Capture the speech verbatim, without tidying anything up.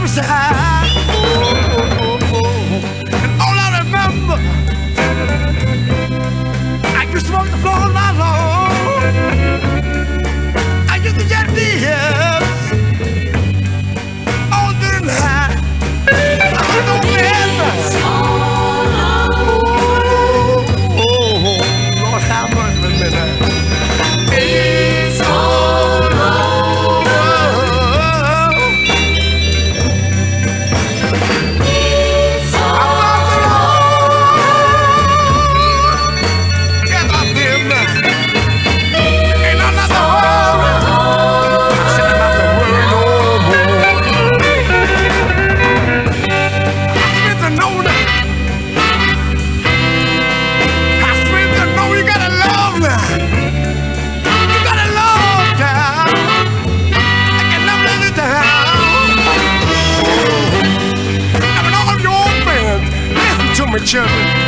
side. Oh, oh, oh. And all I remember, I used to walk the floor of my Lord. I used to get tears all through the night. I said, don't remember. Oh, oh, oh, Lord, have mercy on me now. It's all over. It's all over. Yes, I feel now. Ain't another worry. I said another worry no more. I spent the know now. I spent the know you gotta love now. Children,